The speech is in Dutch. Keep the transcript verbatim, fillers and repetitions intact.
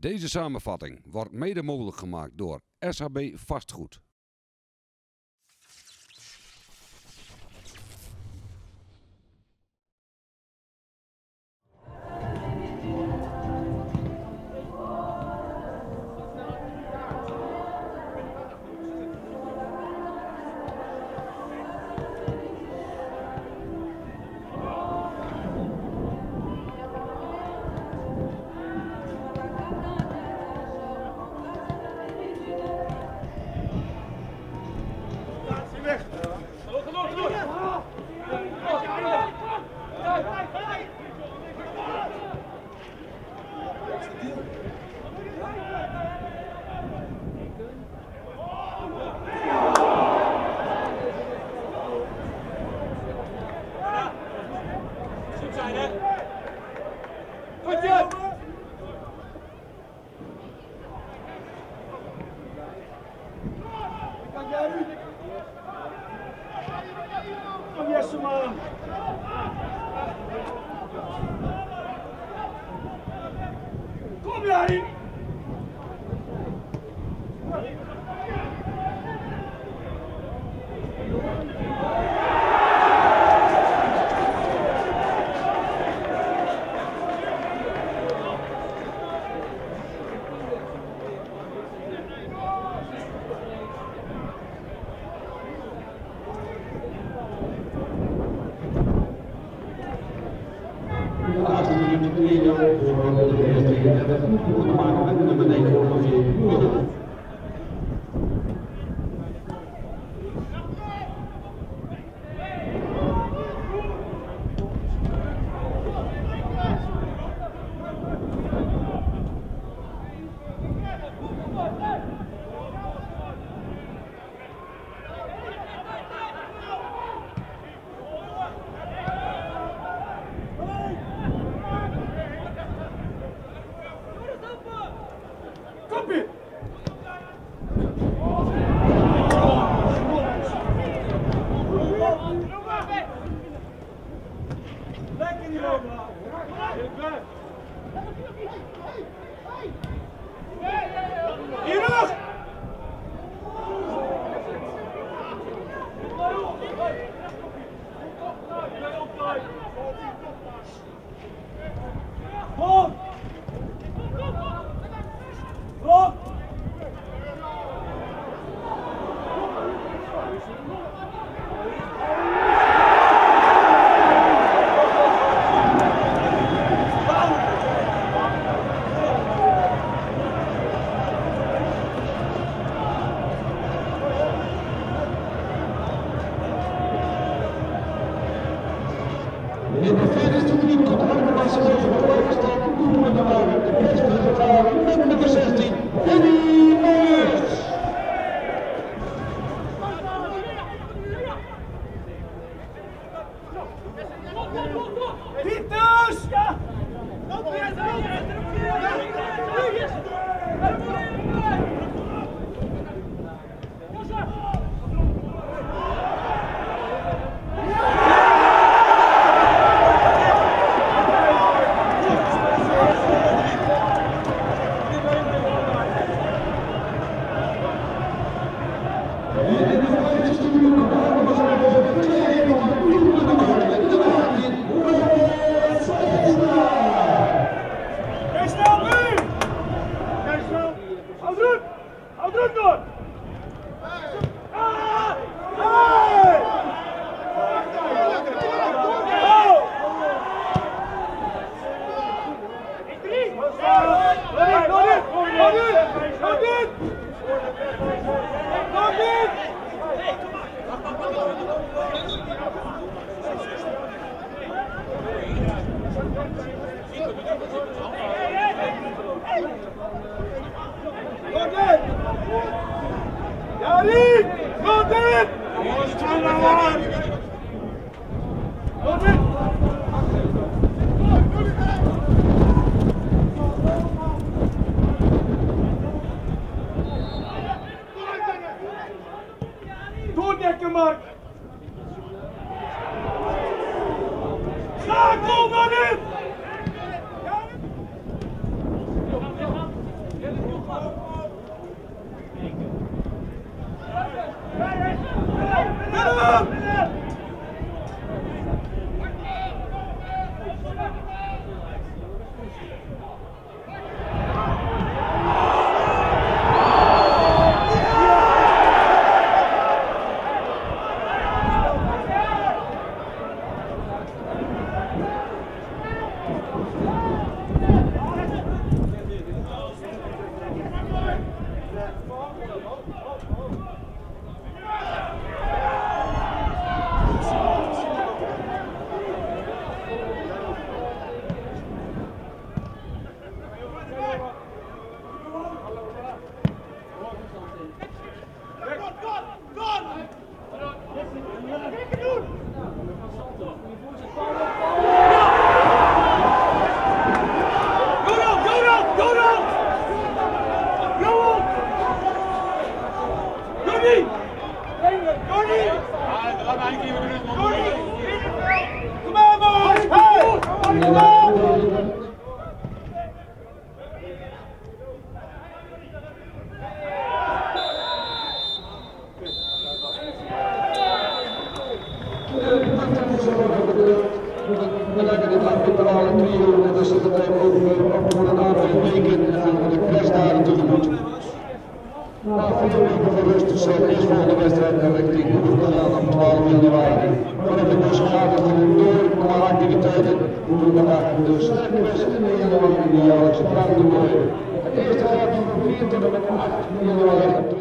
Deze samenvatting wordt mede mogelijk gemaakt door S H B Vastgoed. Kom jij! ideale trio en dat zit het ook op voor een aantal weken en gaan we de kerstdagen tegemoet. Na vier weken van rust zal de eerstvolgende wedstrijd naar richting Hoeven gaan op twaalf januari. Vanaf de bus gaat het door naar activiteiten. Donderdag de sterkbus en in januari de jaarlijkse brandtoernooi. De eerste gaat van vier tot en met acht januari.